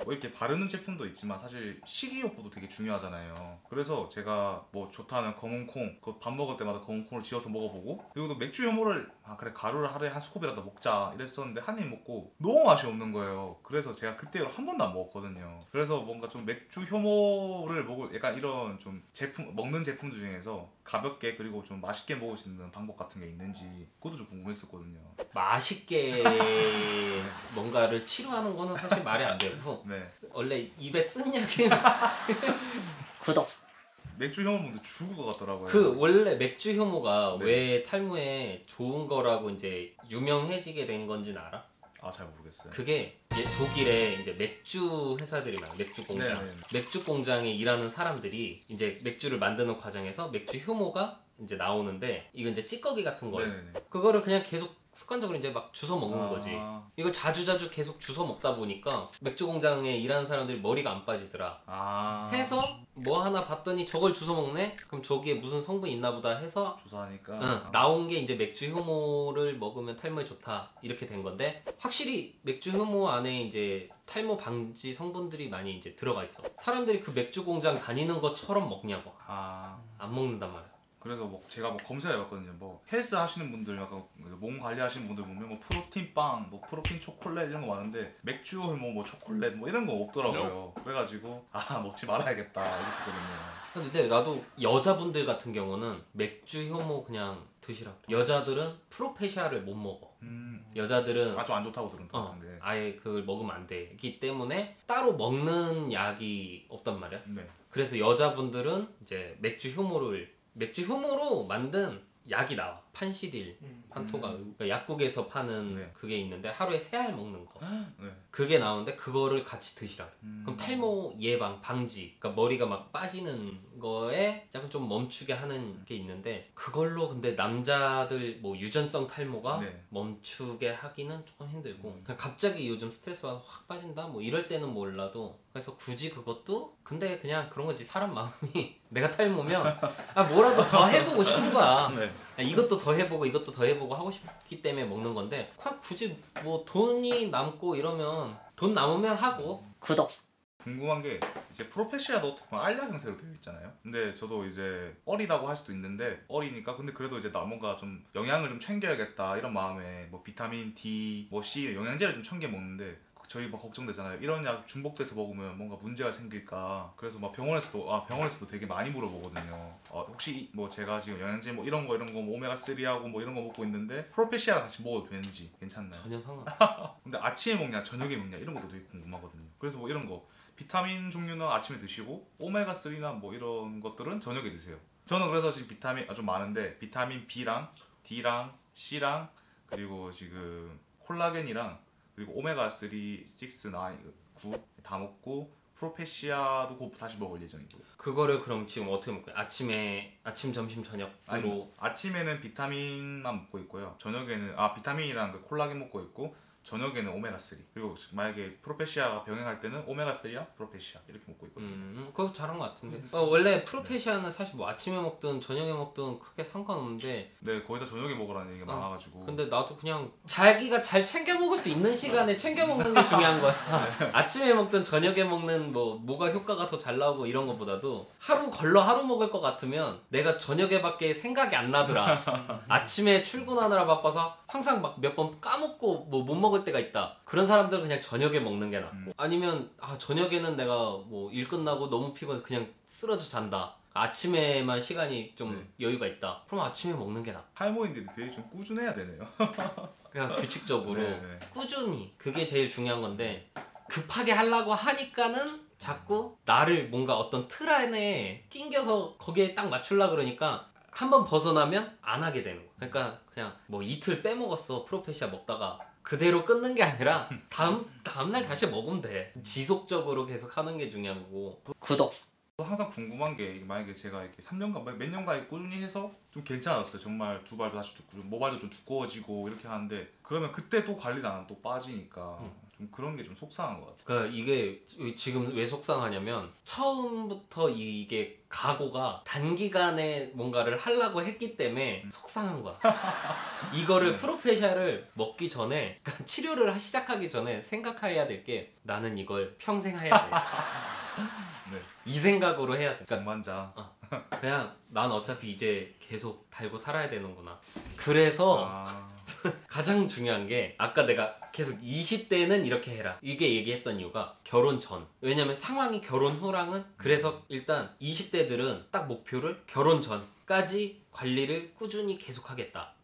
이렇게 바르는 제품도 있지만 사실 식이요법도 되게 중요하잖아요. 그래서 제가 뭐 좋다는 검은콩, 그 밥 먹을 때마다 검은콩을 지어서 먹어보고, 그리고 또 맥주 효모를 그래 가루를 하루에 한 스쿱이라도 먹자 이랬었는데 한 입 먹고 너무 맛이 없는 거예요. 그래서 제가 그때 한 번도 안 먹었거든요. 그래서 뭔가 좀 맥주 효모를 먹을 약간 이런 좀 제품, 먹는 제품들 중에서 가볍게 그리고 좀 맛있게 먹을 수 있는 방법 같은 게 있는지 그것도 좀 궁금했었거든요. 맛있게 뭔가를 치료하는 거는 사실 말이 안 되고 네. 원래 입에 쓴 약은 구독. 맥주 효모 먹는데 죽을 것 같더라고요. 그 원래 맥주 효모가 네. 왜 탈모에 좋은 거라고 이제 유명해지게 된 건지는 알아? 아, 잘 모르겠어요. 그게 독일에 이제 맥주 회사들이 많아. 맥주 공장. 네네. 맥주 공장에 일하는 사람들이 이제 맥주를 만드는 과정에서 맥주 효모가 이제 나오는데, 이거 이제 찌꺼기 같은 걸 네네네. 그거를 그냥 계속 습관적으로 이제 막 주워 먹는 아. 거지. 이거 자주 계속 주워 먹다 보니까 맥주 공장에 일하는 사람들이 머리가 안 빠지더라. 해서 뭐 하나 봤더니 저걸 주워 먹네? 그럼 저기에 무슨 성분이 있나 보다 해서 조사하니까 나온 게 이제 맥주 효모를 먹으면 탈모에 좋다 이렇게 된 건데, 확실히 맥주 효모 안에 이제 탈모 방지 성분들이 많이 이제 들어가 있어. 사람들이 그 맥주 공장 다니는 것처럼 먹냐고. 안 먹는단 말이야. 그래서 뭐 제가 뭐 검색해봤거든요. 뭐 헬스 하시는 분들, 약간 몸 관리하시는 분들 보면 뭐 프로틴 빵, 뭐 프로틴 초콜릿 이런 거 많은데 맥주 뭐 초콜릿 뭐 이런 거 없더라고요. 그래가지고 먹지 말아야겠다 이랬었거든요. 근데 나도 여자분들 같은 경우는 맥주 효모 그냥 드시라고. 여자들은 프로페시아를 못 먹어. 여자들은 좀 안 좋다고 들은 것 같은데. 아예 그걸 먹으면 안 되기 때문에 따로 먹는 약이 없단 말이야. 네. 그래서 여자분들은 이제 맥주 효모로 만든 약이 나와. 판시딜, 판토가. 그러니까 약국에서 파는 네. 그게 있는데 하루에 3알 먹는 거. 네. 그게 나오는데 그거를 같이 드시라. 그럼 탈모 예방, 방지, 그러니까 머리가 막 빠지는 거에 약간 좀 멈추게 하는 게 있는데, 그걸로 근데 남자들 뭐 유전성 탈모가 네. 멈추게 하기는 조금 힘들고, 그냥 갑자기 요즘 스트레스 받아 확 빠진다 뭐 이럴 때는 몰라도, 그래서 굳이 그것도, 근데 그냥 그런 거지. 사람 마음이 내가 탈모면 뭐라도 더 해보고 싶은 거야. 네. 이것도 더 해보고 이것도 더 해보고 하고 싶기 때문에 먹는 건데, 굳이 뭐 돈이 남고 이러면 돈 남으면 하고. 구독. 궁금한 게 이제 프로페시아도 알약 형태로 되어 있잖아요. 근데 저도 이제 어리다고 할 수도 있는데, 어리니까 근데 그래도 이제 나 뭔가 좀 영양을 좀 챙겨야겠다 이런 마음에 뭐 비타민 D, 뭐 C 영양제를 좀 챙겨 먹는데, 저희 막 걱정되잖아요. 이런 약 중복돼서 먹으면 뭔가 문제가 생길까. 그래서 막 병원에서도 되게 많이 물어보거든요. 혹시 뭐 제가 지금 영양제 뭐 이런 거 뭐 오메가 3하고 뭐 이런 거 먹고 있는데 프로페시아랑 같이 먹어도 되는지 괜찮나요? 전혀 상관. 근데 아침에 먹냐 저녁에 먹냐 이런 것도 되게 궁금하거든요. 그래서 뭐 이런 거 비타민 종류는 아침에 드시고 오메가 3나 뭐 이런 것들은 저녁에 드세요. 저는 그래서 지금 비타민 좀 많은데, 비타민 B랑 D랑 C랑 그리고 지금 콜라겐이랑 그리고 오메가 3, 6, 9 다 먹고, 프로페시아도 곧 다시 먹을 예정이고요. 그거를 그럼 지금 어떻게 먹어요? 아침, 점심, 저녁으로? 아니, 아침에는 비타민만 먹고 있고요. 저녁에는 비타민이랑 그 콜라겐 먹고 있고, 저녁에는 오메가 3. 그리고 만약에 프로페시아가 병행할 때는 오메가 3와 프로페시아 이렇게 먹고 있거든요. 그거 잘한 것 같은데. 원래 프로페시아는 사실 뭐 아침에 먹든 저녁에 먹든 크게 상관없는데, 네, 거의 다 저녁에 먹으라는 얘기가 많아가지고. 근데 나도 그냥 자기가 잘 챙겨 먹을 수 있는 시간에 챙겨 먹는 게 중요한 거야. 아침에 먹든 저녁에 먹는 뭐가 효과가 더 잘 나오고 이런 것보다도, 하루 먹을 것 같으면 내가 저녁에밖에 생각이 안 나더라. 아침에 출근하느라 바빠서 항상 막 몇 번 까먹고 뭐 못 먹을 때가 있다. 그런 사람들은 그냥 저녁에 먹는 게 낫고, 아니면 저녁에는 내가 뭐 일 끝나고 너무 피곤해서 그냥 쓰러져 잔다. 아침에만 시간이 좀 여유가 있다. 그럼 아침에 먹는 게 나아. 탈모인들이 되게 좀 꾸준해야 되네요. 그냥 규칙적으로 네. 꾸준히, 그게 제일 중요한 건데, 급하게 하려고 하니까는 자꾸 나를 뭔가 어떤 틀 안에 낑겨서 거기에 딱 맞추려고 그러니까 한번 벗어나면 안 하게 되는 거야. 그러니까 그냥 뭐 이틀 빼먹었어 프로페시아 먹다가, 그대로 끊는 게 아니라 다음날 다시 먹으면 돼. 지속적으로 계속 하는 게 중요한 거고. 구독. 항상 궁금한 게, 만약에 제가 이렇게 3년간 몇 년간 꾸준히 해서 좀 괜찮았어요. 정말 두 발도 다시 모발도 좀 두꺼워지고 이렇게 하는데, 그러면 그때 또 관리를 안 하면 또 빠지니까 좀 그런 게 좀 속상한 것 같아요. 그러니까 이게 지금 왜 속상하냐면 처음부터 이게 각오가 단기간에 뭔가를 하려고 했기 때문에 속상한 거야. 이거를 프로페샤를 먹기 전에, 그러니까 치료를 시작하기 전에 생각해야 될 게 나는 이걸 평생 해야 돼. 네. 이 생각으로 해야 돼. 그러니까 동반자. 그냥 난 어차피 이제 계속 달고 살아야 되는구나. 그래서 가장 중요한 게 아까 내가 계속 20대는 이렇게 해라 이게 얘기했던 이유가 결혼 전. 왜냐면 상황이 결혼 후랑은 그래서 일단 20대들은 딱 목표를 결혼 전까지 관리를 꾸준히 계속 하겠다.